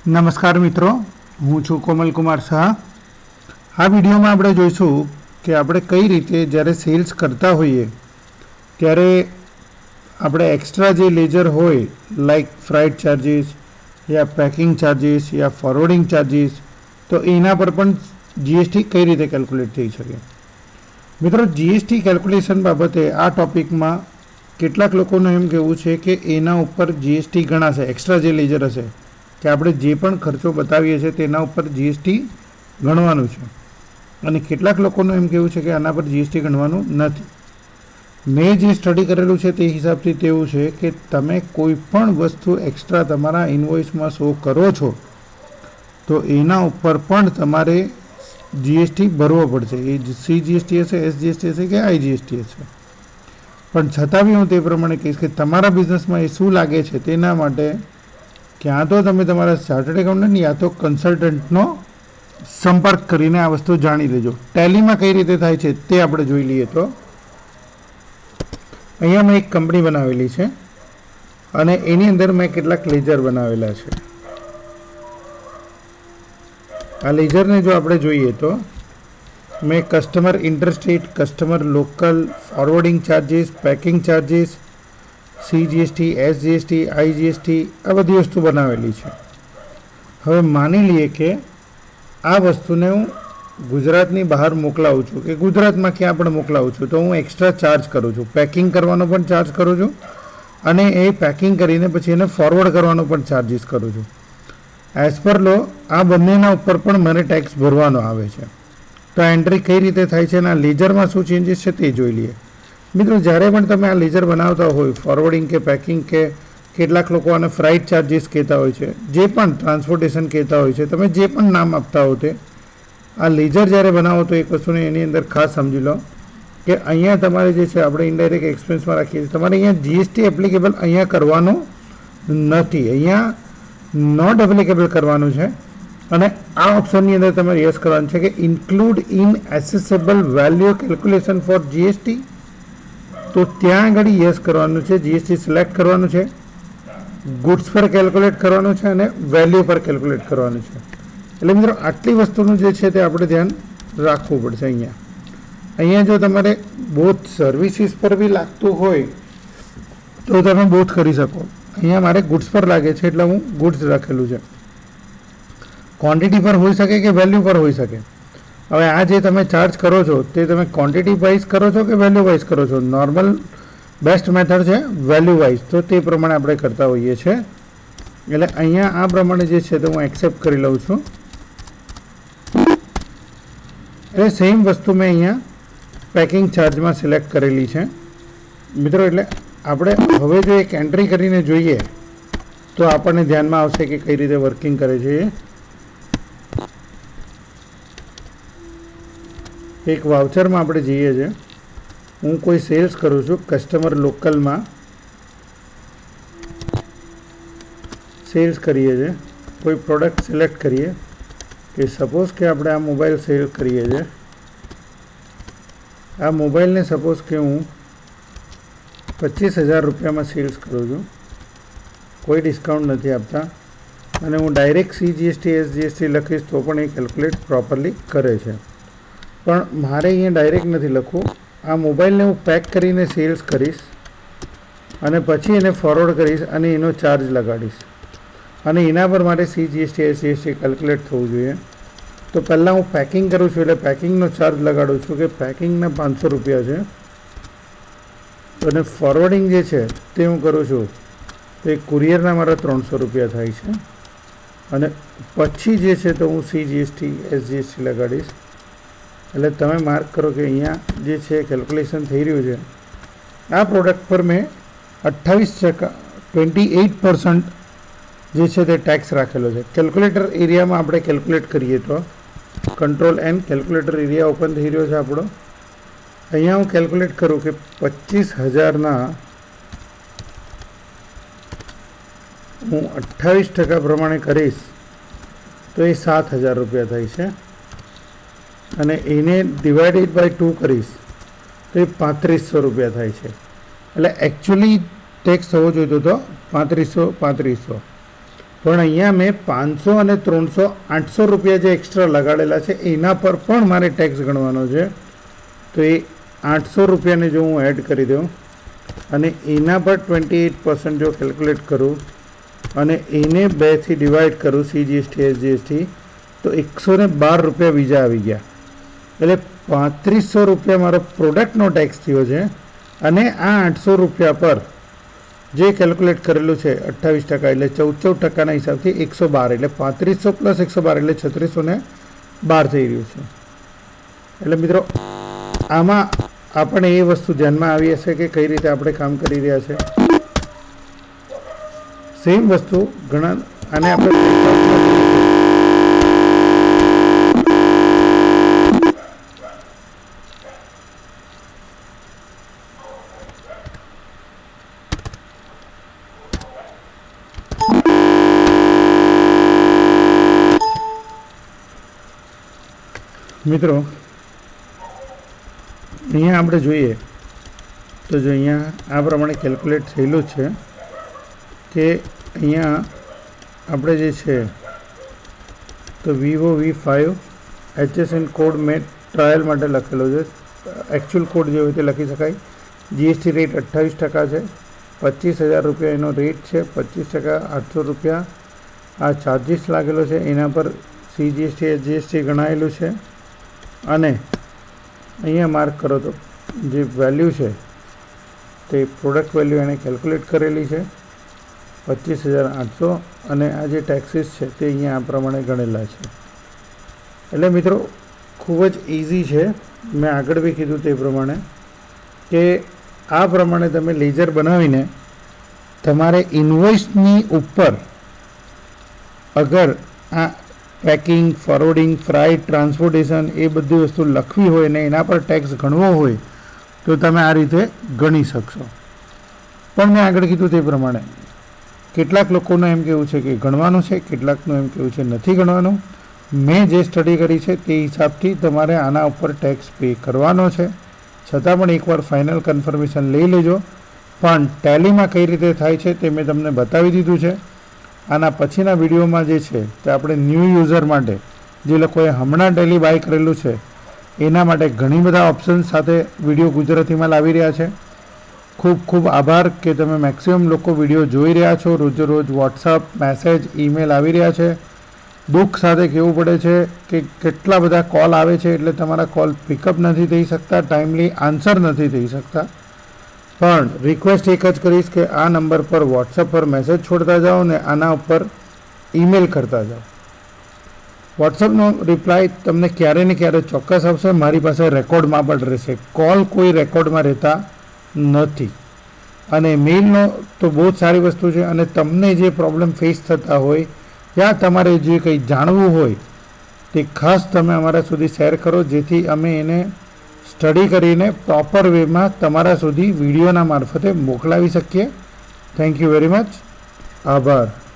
નમસ્કાર મિત્રો, હું છું કોમલકુમાર શાહ। આ વિડીયોમાં આપણે જોઈશું કે આપણે કઈ રીતે જ્યારે સેલ્સ કરતા હોઈએ ત્યારે આપણે એક્સ્ટ્રા જે લેજર હોય લાઈક ફ્રાઇટ ચાર્જીસ યા પેકિંગ ચાર્જીસ યા ફોરવર્ડિંગ ચાર્જીસ, તો એના પર પણ જીએસટી કઈ રીતે કેલ્ક્યુલેટ થઈ શકે। મિત્રો, જીએસટી કેલ્ક્યુલેશન બાબતે આ ટોપિકમાં કેટલાક લોકોનું એમ કહેવું છે કે એના ઉપર જીએસટી ગણાશે, એક્સ્ટ્રા જે લેજર હશે કે આપણે જે પણ ખર્ચો બતાવીએ છીએ તેના ઉપર જીએસટી ગણવાનું છે, અને કેટલાક લોકોનું એમ કહેવું છે કે આના પર જીએસટી ગણવાનું નથી। મેં જે સ્ટડી કરેલું છે તે હિસાબથી તેવું છે કે તમે કોઈ પણ વસ્તુ એક્સ્ટ્રા તમારા ઇન્વોઇસમાં શો કરો છો તો એના ઉપર પણ તમારે જીએસટી ભરવો પડશે। એ સીજીએસટી હશે, એસજીએસટી હશે કે આઈજીએસટી હશે, પણ છતાં બી હું તે પ્રમાણે કહીશ કે તમારા બિઝનેસમાં એ શું લાગે છે તેના માટે ક્યાં તો તમે તમારા ચાર્ટર્ડ એકાઉન્ટન્ટ યા તો કન્સલ્ટન્ટનો સંપર્ક કરીને આ વસ્તુ જાણી લેજો। ટેલીમાં કઈ રીતે થાય છે તે આપણે જોઈ લઈએ। તો અહીંયા મેં એક કંપની બનાવેલી છે અને એની અંદર મેં કેટલાક લેજર બનાવેલા છે। આ લેજરને જો આપણે જોઈએ તો મેં customer interstate, customer local, forwarding charges, packing charges, CGST, SGST, IGST આ બધી વસ્તુ બનાવેલી છે। હવે માની લઈએ કે આ વસ્તુને હું ગુજરાતની બહાર મોકલાવું છું કે ગુજરાતમાં ક્યાં પણ મોકલાવું છું, તો હું એક્સ્ટ્રા ચાર્જ કરું છું, પેકિંગ કરવાનો પણ ચાર્જ કરું છું અને એ પેકિંગ કરીને પછી એને ફોરવર્ડ કરવાનો પણ ચાર્જીસ કરું છું। એઝ પર લો આ બંનેના ઉપર પણ મને ટેક્સ ભરવાનો આવે છે। તો આ એન્ટ્રી કઈ રીતે થાય છે અને આ લેજરમાં શું ચેન્જીસ છે તે જોઈ લઈએ। મિત્રો, જ્યારે પણ તમે આ લેજર બનાવતા હોય, ફોરવર્ડિંગ કે પેકિંગ કે કેટલાક લોકો આને ફ્રાઇટ ચાર્જીસ કહેતા હોય છે, જે પણ ટ્રાન્સપોર્ટેશન કહેતા હોય છે, તમે જે પણ નામ આપતા હો તે, આ લેજર જ્યારે બનાવો તો એક વસ્તુને એની અંદર ખાસ સમજી લો કે અહીંયા તમારે જે છે આપણે ઇનડાયરેક્ટ એક્સપેન્સમાં રાખીએ છીએ, તમારે અહીંયા જીએસટી એપ્લિકેબલ અહીંયા કરવાનું નથી, અહીંયા નોટ એપ્લિકેબલ કરવાનું છે। અને આ ઓપ્શનની અંદર તમારે યસ કરવાનું છે કે include in assessable value calculation for GST, તો ત્યાં આગળ યસ કરવાનું છે, જીએસટી સિલેક્ટ કરવાનું છે, ગુડ્સ પર કેલ્ક્યુલેટ કરવાનું છે અને વેલ્યુ પર કેલ્ક્યુલેટ કરવાનું છે। એટલે મિત્રો, આટલી વસ્તુનું જે છે તે આપણે ધ્યાન રાખવું પડશે। અહીંયા જો તમારે બોથ સર્વિસીસ પર બી લાગતું હોય તો તમે બોથ કરી શકો। અહીંયા મારે ગુડ્સ પર લાગે છે એટલે હું ગુડ્સ રાખેલું છે। ક્વોન્ટિટી પર હોઈ શકે કે વેલ્યુ પર હોઈ શકે। હવે આ જે તમે ચાર્જ કરો છો તે તમે ક્વોન્ટિટી વાઇઝ કરો છો કે વેલ્યુ વાઇઝ કરો છો? નોર્મલ બેસ્ટ મેથડ છે વેલ્યુ વાઇઝ, તો તે પ્રમાણે આપણે કરતા હોઈએ છીએ। એટલે અહીંયા આ પ્રમાણે જે છે તો હું એક્સેપ્ટ કરી લઉં છું। એટલે સેમ વસ્તુ મેં અહીંયા પેકિંગ ચાર્જમાં સિલેક્ટ કરેલી છે મિત્રો। એટલે આપણે હવે જો એક એન્ટ્રી કરીને જોઈએ તો આપણને ધ્યાનમાં આવશે કે કઈ રીતે વર્કિંગ કરે છે। એક વાઉચરમાં આપણે જઈએ છીએ, હું કોઈ સેલ્સ કરું છું, કસ્ટમર લોકલમાં સેલ્સ કરીએ છીએ, કોઈ પ્રોડક્ટ સિલેક્ટ કરીએ કે સપોઝ કે આપણે આ મોબાઈલ સેલ કરીએ છીએ। આ મોબાઈલને સપોઝ કે હું 25,000 રૂપિયામાં સેલ્સ કરું છું, કોઈ ડિસ્કાઉન્ટ નથી આપતા, અને હું ડાયરેક્ટ સીજીએસટી એસજીએસટી લખીશ તો પણ એ કેલ્ક્યુલેટ પ્રોપરલી કરે છે। પણ મારે અહીંયા ડાયરેક્ટ નથી લખવું, આ મોબાઈલને હું પેક કરીને સેલ્સ કરીશ અને પછી એને ફોરવર્ડ કરીશ અને એનો ચાર્જ લગાડીશ અને એના પર મારે સીજીએસટી એસજીએસટી કેલ્ક્યુલેટ થવું જોઈએ। તો પહેલાં હું પેકિંગ કરું છું એટલે પેકિંગનો ચાર્જ લગાડું છું કે પેકિંગના 500 રૂપિયા છે, અને ફોરવર્ડિંગ જે છે તે હું કરું છું તો એ કુરિયરના મારા 300 રૂપિયા થાય છે, અને પછી જે છે તો હું સીજીએસટી એસજીએસટી લગાડીશ। એટલે તમે માર્ક કરો કે અહીંયા જે છે કેલ્ક્યુલેશન થઈ રહ્યું છે। આ પ્રોડક્ટ પર મેં 28% જે છે તે ટેક્સ રાખેલો છે। કેલ્ક્યુલેટર એરિયામાં આપણે કેલ્ક્યુલેટ કરીએ તો control N, calculator area open થઈ રહ્યો છે આપણો। અહીંયા હું કેલ્ક્યુલેટ કરું કે 25,000ના હું 28% પ્રમાણે કરીશ તો એ 7,000 રૂપિયા થાય છે, અને એને ડિવાઇડેડ બાય 2 કરીશ તો એ 3500 રૂપિયા થાય છે। એટલે એકચ્યુઅલી ટેક્સ થવો જોઈતો હતો 3500। પણ અહીંયા મેં 500 અને 300 800 રૂપિયા જે એક્સ્ટ્રા લગાડેલા છે એના પર પણ મારે ટેક્સ ગણવાનો છે. તો એ 800 રૂપિયાને જો હું એડ કરી દઉં અને એના પર 28% જો કેલ્ક્યુલેટ કરું અને એને 2થી ડિવાઈડ કરું CGST SGST તો 112 રૂપિયા બીજા આવી ગયા. એટલે 3500 રૂપિયા મારો પ્રોડક્ટનો ટેક્સ થયો છે. અને આ 800 રૂપિયા પર જે કેલ્ક્યુલેટ કરેલું છે 28% એટલે 14% હિસાબથી 112 એટલે 3500 પ્લસ 112 એટલે 3612 થઈ રહ્યું છે. એટલે મિત્રો આમાં આપણે એ વસ્તુ ધ્યાનમાં આવી હશે કે કઈ રીતે આપણે કામ કરી રહ્યા છે. સેમ વસ્તુ ઘણા આને આપણે મિત્રો અહીંયા આપણે જોઈએ તો જો અહીંયા આ પ્રમાણે કેલ્ક્યુલેટ થયેલું છે કે અહીંયા આપણે જે છે તો વિવો V5 HSN કોડ મેં ટ્રાયલ માટે લખેલો છે. એકચ્યુઅલ કોડ જે હોય તે લખી શકાય. GST રેટ 28% છે. 25,000 રૂપિયા એનો રેટ છે. 25% 800 રૂપિયા આ ચાર્જિસ લાગેલો છે. એના પર CGST SGST ગણાયેલું છે. અને અહીંયા માર્ક કરો તો જે વેલ્યુ છે તે પ્રોડક્ટ વેલ્યુ એણે કેલ્ક્યુલેટ કરેલી છે 25,800 અને આ જે ટેક્સીસ છે તે અહીંયા આ પ્રમાણે ગણેલા છે. એટલે મિત્રો ખૂબ જ ઇઝી છે. મેં આગળ બી કીધું તે પ્રમાણે કે આ પ્રમાણે તમે લેજર બનાવીને તમારે ઇન્વોઇસની ઉપર અગર આ પેકિંગ, ફોરવર્ડિંગ, ફ્રાઇટ, ટ્રાન્સપોર્ટેશન એ બધી વસ્તુ લખવી હોય ને એના પર ટેક્સ ગણવો હોય તો તમે આ રીતે ગણી શકશો. પણ મેં આગળ કીધું તે પ્રમાણે કેટલાક લોકોનું એમ કહેવું છે કે ગણવાનું છે, કેટલાકનું એમ કહેવું છે નથી ગણવાનું. મેં જે સ્ટડી કરી છે તે હિસાબથી તમારે આના ઉપર ટેક્સ પે કરવાનો છે. છતાં પણ એકવાર ફાઇનલ કન્ફર્મેશન લઈ લેજો. પણ ટેલીમાં કઈ રીતે થાય છે તે મેં તમને બતાવી દીધું છે. આના પછીના વિડીયોમાં જે છે તે આપણે ન્યૂ યુઝર માટે જે લોકોએ હમણાં ટેલી બાય કરેલું છે એના માટે ઘણી બધા ઓપ્શન સાથે વિડીયો ગુજરાતીમાં લાવી રહ્યા છે. ખૂબ ખૂબ આભાર કે તમે મેક્સિમમ લોકો વિડીયો જોઈ રહ્યા છો. રોજે રોજ વોટ્સઅપ, મેસેજ, ઈમેલ આવી રહ્યા છે. દુઃખ સાથે કહેવું પડે છે કે કેટલા બધા કોલ આવે છે એટલે તમારા કોલ પિકઅપ નથી થઈ શકતા, ટાઈમલી આન્સર નથી થઈ શકતા. પણ રિક્વેસ્ટ એક જ કરીશ કે આ નંબર પર વોટ્સઅપ પર મેસેજ છોડતા જાઓ ને આના ઉપર ઈમેલ કરતા જાઓ. વોટ્સઅપનો રિપ્લાય તમને ક્યારે ને ક્યારે ચોક્કસ આવશે. મારી પાસે રેકોર્ડમાં પણ રહેશે. કોલ કોઈ રેકોર્ડમાં રહેતા નથી. અને મેઇલનો તો બહુ જ સારી વસ્તુ છે. અને તમને જે પ્રોબ્લેમ ફેસ થતા હોય યા તમારે જે કંઈ જાણવું હોય તે ખાસ તમે અમારા સુધી શેર કરો જેથી અમે એને સ્ટડી કરીને પ્રોપર વેમાં તમારા સુધી વિડીયોના મારફતે મોકલાવી શકીએ. Thank you very much. આભાર.